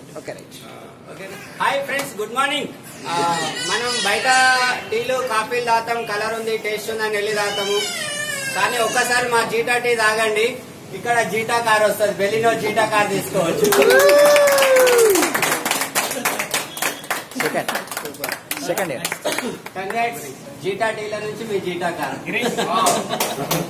Okay right. Hi friends, good morning. మనం బయట టీలు కాఫీలు తాగుతాం, కలర్ ఉంది, టేస్ట్ ఉందని వెళ్ళి తాగుతాము. కానీ ఒక్కసారి మా జీటా టీ తాగండి, ఇక్కడ జీటా కార్ వస్తుంది, బెలినో జీటా కార్ తీసుకోవచ్చు. సెకండ్ ఇయర్ కంగ్రాట్స్, జీటా టీల నుంచి మీ జీటా కార్.